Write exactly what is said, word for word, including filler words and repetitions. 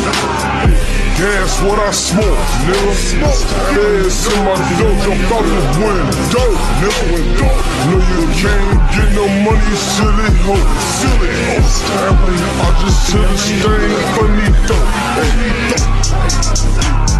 Gas what I smoke, nigga. Feds in my dope, jump out the window, nigga. No, you can't get no money, you silly hoe, silly hoe. I just hit a stain, funny dope, hey, dope.